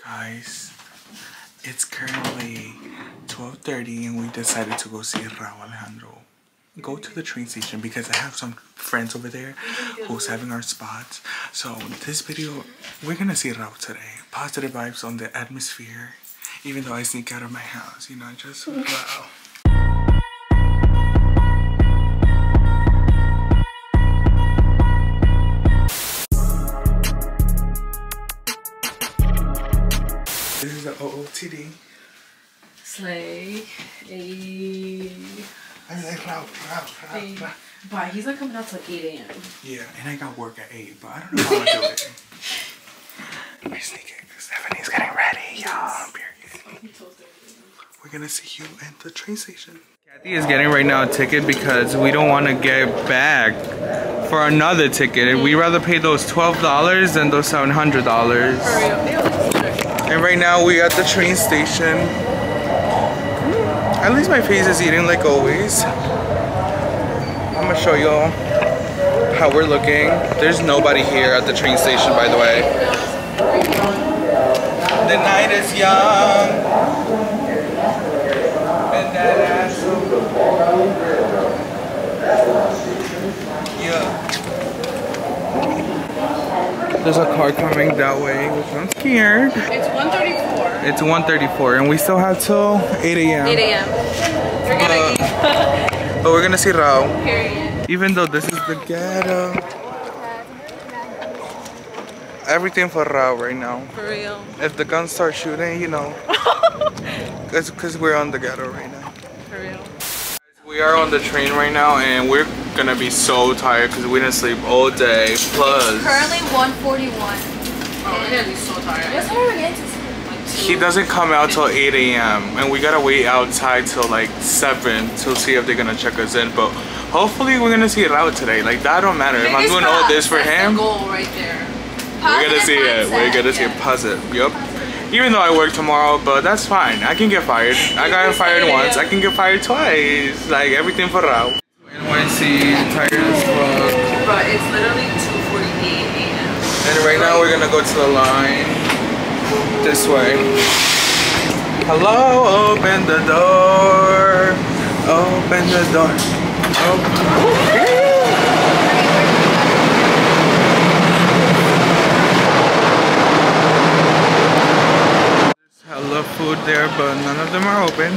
Guys, it's currently 12:30 and we decided to go see Rauw Alejandro. Go to the train station because I have some friends over there who's having our spots. So this video, we're gonna see Rauw today. Positive vibes on the atmosphere. Even though I sneak out of my house, you know, just Rauw. This is the OOTD. Slay. Ayy. I'm like, Rauw. Why? He's not coming out till 8 a.m. Yeah, and I got work at 8, but I don't know how to do it. We're sneaking. Stephanie's getting ready, y'all. We're gonna see you at the train station. Kathy is getting right now a ticket because we don't want to get back for another ticket. We'd rather pay those $12 than those $700. And right now we at the train station. At least my face is eating like always. I'm gonna show y'all how we're looking. There's nobody here at the train station, by the way. The night is young. And that ass. Yeah. There's a car coming that way, which I'm scared. It's 1:34. It's 1:34, and we still have till 8 a.m. 8 a.m. We're gonna eat. But we're gonna see Rauw. Period. Even though this is the ghetto. Everything for Rauw right now. For real. If the guns start shooting, you know. Because we're on the ghetto right now. For real. We are on the train right now and we're gonna be so tired because we didn't sleep all day. Plus, it's currently 1:41. Oh, we're gonna be so tired. What's time are we getting to sleep? he doesn't come out till 8 a.m. and we gotta wait outside till like 7 to see if they're gonna check us in. But hopefully we're gonna see Rauw today. Like that don't matter. If I'm doing all this for him, the goal right there. we're gonna see it. We're gonna see it positive. Yup. Even though I work tomorrow, but that's fine. I can get fired. I got fired once. I can get fired twice. Like everything for Rauw. NYC, tired as fuck. But it's literally 2:48 a.m. And right now we're gonna go to the line. This way. Hello, open the door. Open the door. Hella food there, but none of them are open.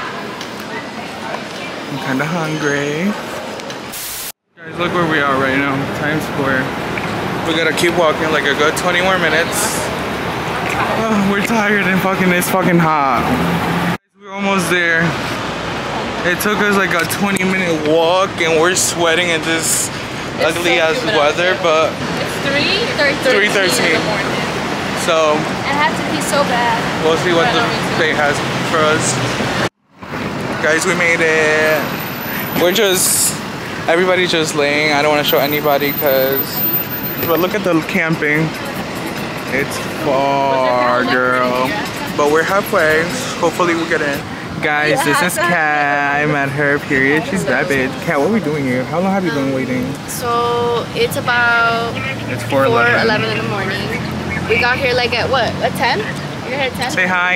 I'm kinda hungry. Guys, look where we are right now, Times Square. We gotta keep walking like a good 20 more minutes. Oh, we're tired and it's fucking hot. We're almost there. It took us like a 20-minute walk and we're sweating in this ugly ass weather, but It's 3:13 in the morning. So I have to pee so bad. we'll see what the day has for us. Guys, we made it. Everybody's just laying. I don't want to show anybody but look at the camping. It's far, girl. But we're halfway. Hopefully we get in. Guys, this is Kat. I met her, period. She's that bitch. Kat, what are we doing here? How long have you been waiting? So it's about 4:11 in the morning. We got here like at what? At 10? You're here at 10? Say hi.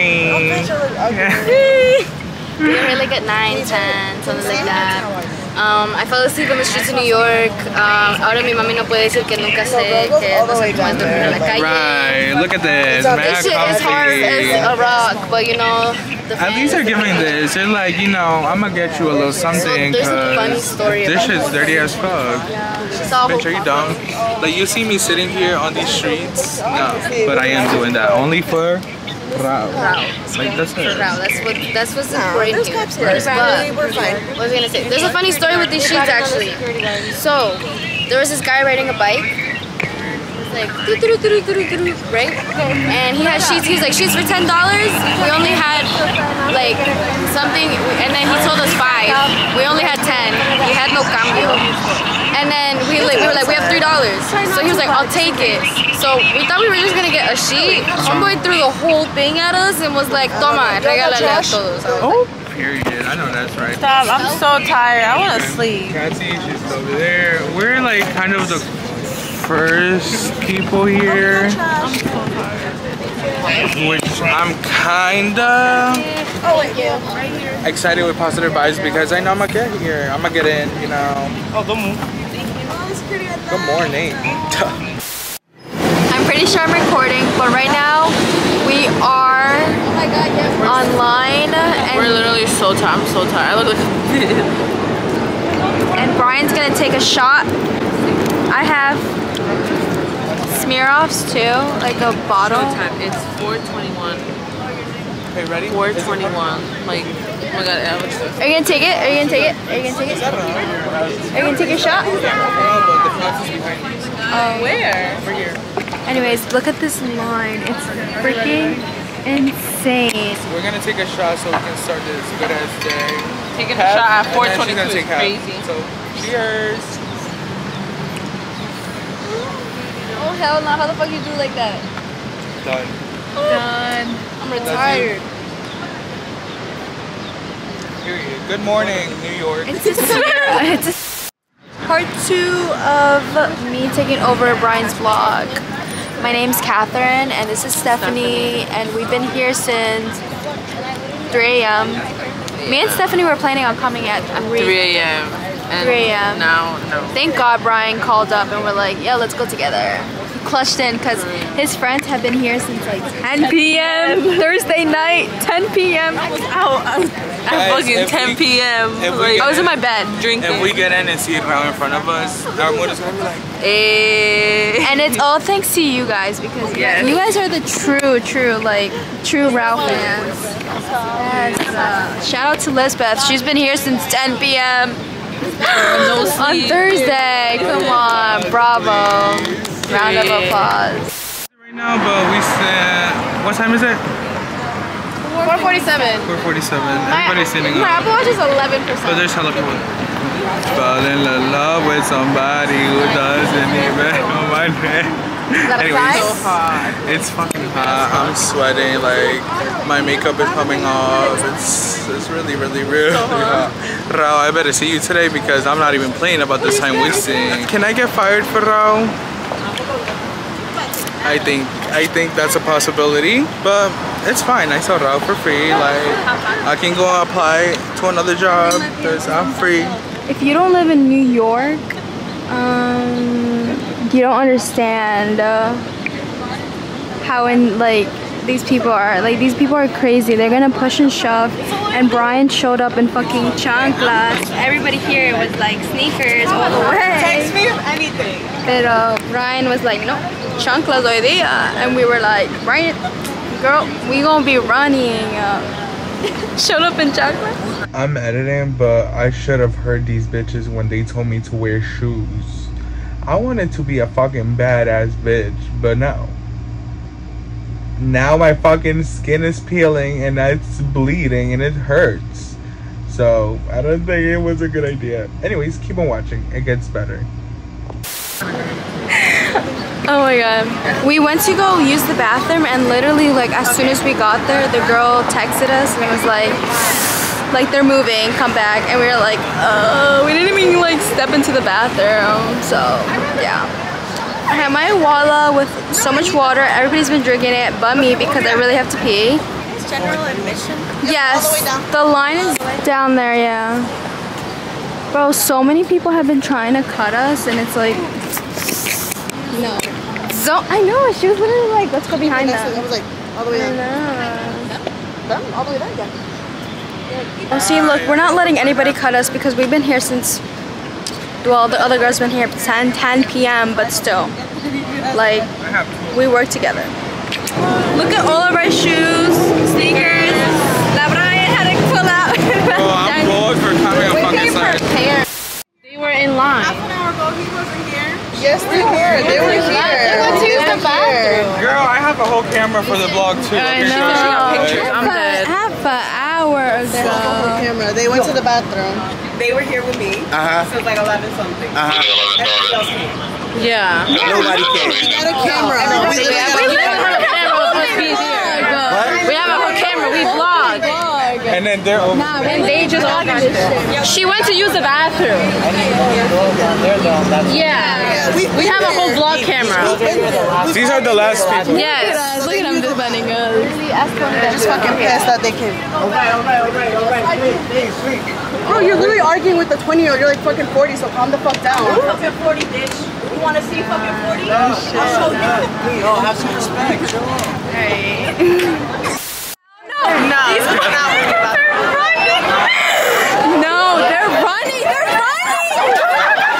We were here like at 9, 10, something like that. I fell asleep on the streets of New York. Ahora mi mami no puede decir que nunca sé que no se puede dormir en la calle. Right, look at this. This shit is hard as a rock, but you know, at least they're giving this. They're like, you know, I'm gonna get you a little something. There's a funny story this about shit's dirty as fuck. Bitch, are you dumb? Like, you see me sitting here on these streets? No, but I am doing that only for Rauw. Like, that's it. That's what's important here. But we're fine. What was I gonna say? There's a funny story with these sheets actually. So there was this guy riding a bike. Like right? And he had sheets. He's like, sheets for $10. We only had like something, and then he told us 5. We only had 10. We had no cambio. And then we were like, we have $3. So he was like, I'll take it. So we thought we were just gonna get a sheet. Homeboy threw the whole thing at us and was like, toma, regálale a todos. Oh, period. I know that's right. Stop, I'm so tired. I wanna sleep. Kathy, she's over there. We're like kind of the first people here, which I'm kinda excited with positive vibes because I know I'm gonna get here. I'm gonna get in, you know. Oh, good morning. Good morning. I'm pretty sure I'm recording, but right now we are online and We're literally so tired. I'm so tired. I look like and Bryan's gonna take a shot. I have smear-offs too, like a bottle. time. It's 4:21. Okay, ready? 4:21. Like, oh my god, Alex. Are you gonna take it? Are you gonna take it? Are you gonna take it? Are you gonna take a shot? Where? Over here. Anyways, look at this line. It's freaking insane. We're gonna take a shot so we can start this good ass day. Taking a shot at And then she's 4:22 gonna is take half. crazy. So, cheers. Oh hell no! How the fuck you do like that? Done. Done. I'm retired. Period. Good morning, New York. It's a part 2 of me taking over Bryan's vlog. My name's Catherine and this is Stephanie and we've been here since 3 a.m. Me and Stephanie were planning on coming at 3 a.m. 3 a.m. Now, no. Thank God Bryan called up and we're like, yeah, let's go together. Clutched in because his friends have been here since like 10 p.m. Thursday night, 10 p.m. I was out. At fucking 10 p.m. I was in my bed drinking. If we get in and see Rauw in front of us, our mood is gonna be like, And it's all thanks to you guys because you guys are the true Rauw fans. Yes. Shout out to Lisbeth. She's been here since 10 p.m. on Thursday. Come on, bravo. Round of applause. right now, but we said, what time is it? 4:47. 4:47. Everybody's sitting My up. Apple Watch is 11%. But there's hella people. Fall in love with somebody who doesn't even know my name. Is that a Anyways, fly? it's fucking hot. I'm sweating. Like my makeup is coming off. It's really hot. Rauw, I better see you today because I'm not even playing about this time wasting. Can I get fired for Rauw? I think that's a possibility, but it's fine. I saw Rauw for free. Like I can go and apply to another job because I'm free. If you don't live in New York, you don't understand how these people are. Like these people are crazy. They're gonna push and shove. And Bryan showed up in fucking chanclas. Everybody here was like sneakers all the way. Text me if anything. But Bryan was like, no, chanclas hoy día. And we were like, Bryan, girl, we gonna be running. Showed up in chanclas. I'm editing, but I should have heard these bitches when they told me to wear shoes. I wanted to be a fucking badass bitch, but no. Now my fucking skin is peeling and it's bleeding and it hurts. So I don't think it was a good idea. Anyways, keep on watching. It gets better. Oh my god. We went to go use the bathroom and literally like as soon as we got there, the girl texted us and was like they're moving, come back. And we were like, we didn't even like step into the bathroom. So yeah. I have my Walla with so much water. Everybody's been drinking it but me because I really have to pee. It's general admission? Yes. All the way down. The line is down there, yeah. Bro, so many people have been trying to cut us and it's like, no. I know, she was literally like, let's go behind them. I was like, all the way down. Done? All the way down, yeah. Oh, see, look, we're not letting anybody cut us because we've been here since, well, the other girls been here 10 p.m. but still, like, we work together. Look at all of our shoes, sneakers. La Bryan had to pull out. Oh, I'm bored for coming up on this side. They were in line. Half an hour ago, he wasn't here. Yes, they're here. They were here. They went to use the bathroom. Girl, I have a whole camera for the vlog too. I know. I'm dead. Half an hour ago. Camera. They went to the bathroom. They were here with me. So it's like 11 something. Everybody else came. Yeah. Nobody came. We got a camera. We have a whole camera. We have a whole camera. We vlog. And then they're over. Nah, and they just all got this shit. She went to use the bathroom. Yeah. We have a whole vlog camera. These are the last people. Yes. Look at them defending us. They're just fucking pissed that they can. Bro, you're literally arguing with the 20-year-old. You're like fucking 40, so calm the fuck down. Fucking 40, bitch. You want to see fucking 40? I'll show you. Yo, have some respect. Chill out. Alright. No. These are not running. No, they're running. They're running.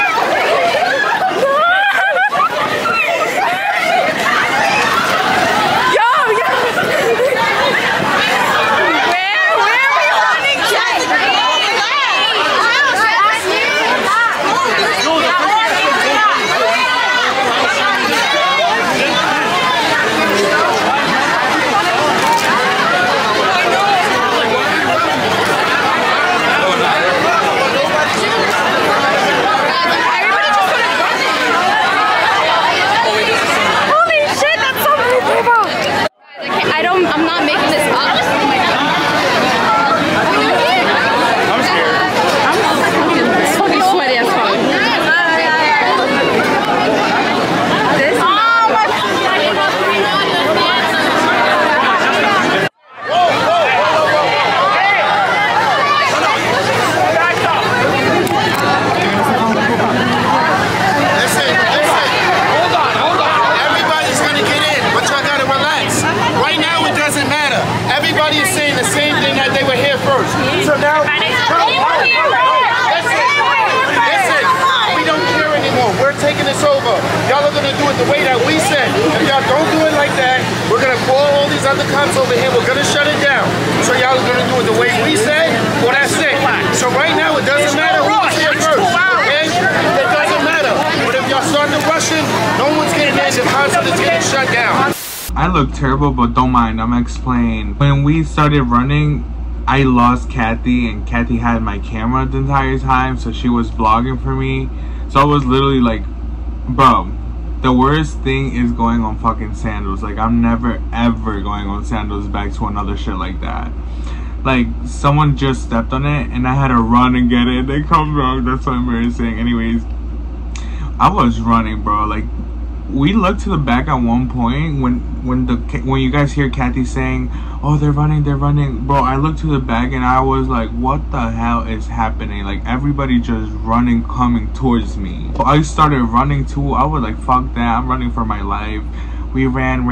I'm not making this up. I'm scared. I'm fucking sweaty as fuck. This Hold on. Everybody's gonna get in, but y'all gotta relax. Right now, it doesn't matter. Everybody is saying the same thing that they were here first. So now, listen, we don't care anymore. We're taking this over. Y'all are gonna do it the way that we said. If y'all don't do it like that, we're gonna call all these other cops over here. We're gonna shut it down. So y'all are gonna do it the way we said. Well, that's it. So right now, it doesn't matter who was here first. Okay? It doesn't matter. But if y'all start the rushing, no one's getting in. The concert is getting shut down. I look terrible, but don't mind. I'm gonna explain. When we started running, I lost Kathy, and Kathy had my camera the entire time, so she was vlogging for me. So I was literally like, bro, the worst thing is going on fucking sandals. Like, I'm never ever going on sandals back to another shit like that. Like, someone just stepped on it, and I had to run and get it. They come wrong. That's so embarrassing. Anyways, I was running, bro. Like, we looked to the back at one point when you guys hear Kathy saying, "Oh, they're running, bro." I looked to the back and I was like, "What the hell is happening?" Like, everybody just running, coming towards me. So I started running too. I was like, "Fuck that! I'm running for my life." We ran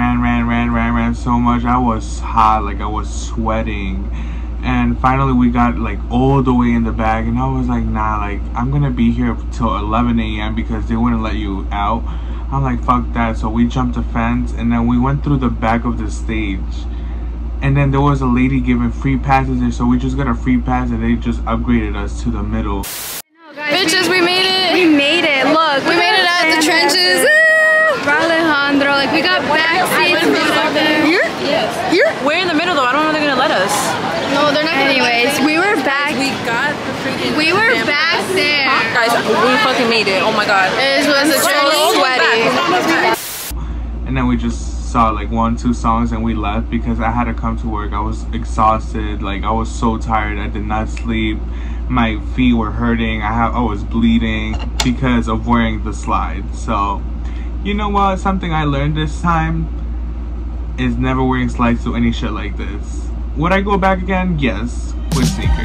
so much. I was hot, like I was sweating. And finally we got like all the way in the back, and I was like, nah, like I'm gonna be here till 11 a.m. because they wouldn't let you out. I'm like, fuck that. So we jumped the fence, and then we went through the back of the stage, and then there was a lady giving free passes there, so we just got a free pass, and they just upgraded us to the middle. bitches, we made it. We made it. Look, we made it out of the trenches. Alejandro, like we got back seats over there. Here? Yes. Here? We're in the middle though. I don't know if they're gonna let us. No, they're not. Anyways, we were back. We got the freaking. We were back there. Guys, we fucking made it. Oh my god. It was a journey. Sweaty. And then we just saw like 1-2 songs and we left because I had to come to work. I was exhausted. Like, I was so tired. I did not sleep. My feet were hurting. I was bleeding because of wearing the slide. So, you know what? Something I learned this time is never wearing slides to any shit like this. Would I go back again? Yes, with sneakers.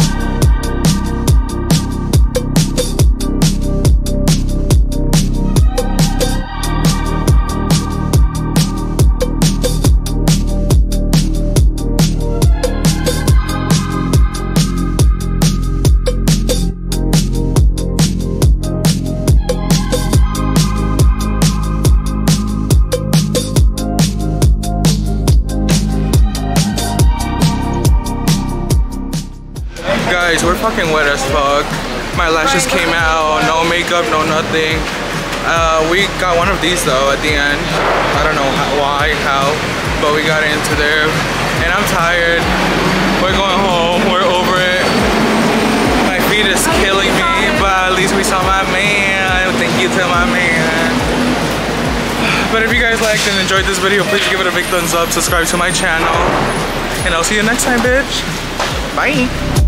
Guys, we're fucking wet as fuck. My lashes came out, no makeup, no nothing. We got one of these though at the end. I don't know how, but we got into there. And I'm tired. We're going home, we're over it. My feet is killing me, but at least we saw my man. Thank you to my man. But if you guys liked and enjoyed this video, please give it a big thumbs up, subscribe to my channel, and I'll see you next time, bitch. Bye.